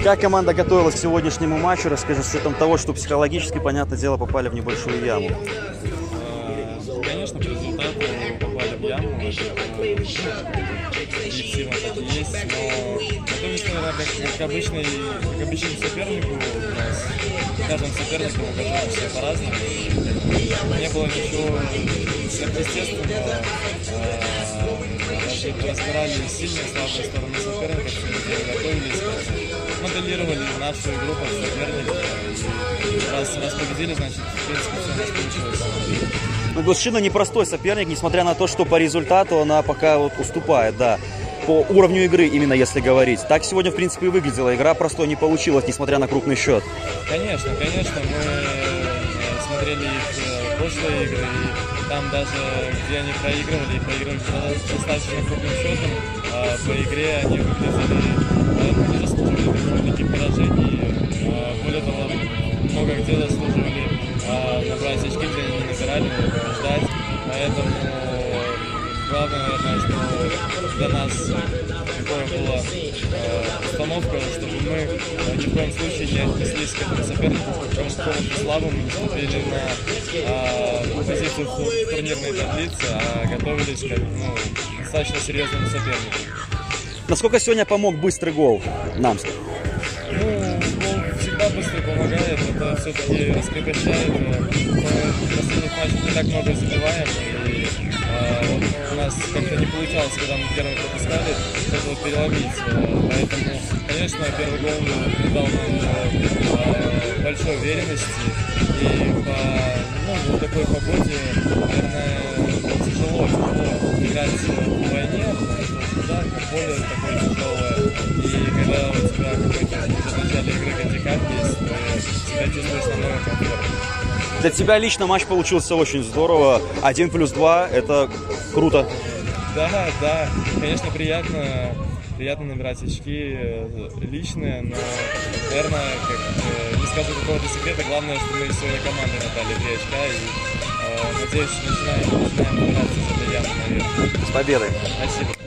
Как команда готовилась к сегодняшнему матчу? Расскажи, с учетом того, что психологически, понятное дело, попали в небольшую яму. Конечно, по результату попали в яму. Объективно так и есть, но готовились, наверное, как обычному сопернику. У нас к каждому сопернику мы готовимся по-разному. Не было ничего сверхъестественного. Разбирали сильные и слабые стороны соперника, готовились, моделировали нашу игру под соперника. Раз победили, значит, в принципе, все у нас получилось. Ну, Госшина непростой соперник, несмотря на то, что по результату она пока вот уступает, да. По уровню игры, именно если говорить. Так сегодня, в принципе, и выглядела. Игра простой не получилась, несмотря на крупный счет. Конечно, мы смотрели их прошлые игры, и там даже, где они проигрывали достаточно крупным счетом, по игре они выглядели, не заслуживали таких поражений. Более того, много где заслуживали набрать очки, где они не набирали, побеждать. Поэтому главное, наверное, что для нас такое была установка, чтобы мы ни в коем случае не отнеслись к этому сопернику как к какому-то слабому, не смотрели на позицию в турнирной таблице, а готовились к достаточно серьезному сопернику. Насколько сегодня помог быстрый гол нам? Гол всегда быстро помогает, это все-таки раскрепощает. Мы в последних матчах не так много забиваем, и у нас как-то не получалось, когда мы первый пропускали, что-то переломить. Поэтому, конечно, первый гол придал нам большой уверенности, и по такой погоде, наверное, тяжело играть в войне, потому что жарко, поле такое тяжелое, и когда у тебя какой-то в начале игры кандикат есть, ты себя чувствуешь намного комфортнее. Для тебя лично матч получился очень здорово. 1+2 – это круто. Да, конечно, приятно набирать очки личные, но, наверное, не скажу какого-то секрета, главное, что мы сегодня командой набрали 3 очка, и, надеюсь, начинаем набираться с этой ямы наверх. С победой! Спасибо.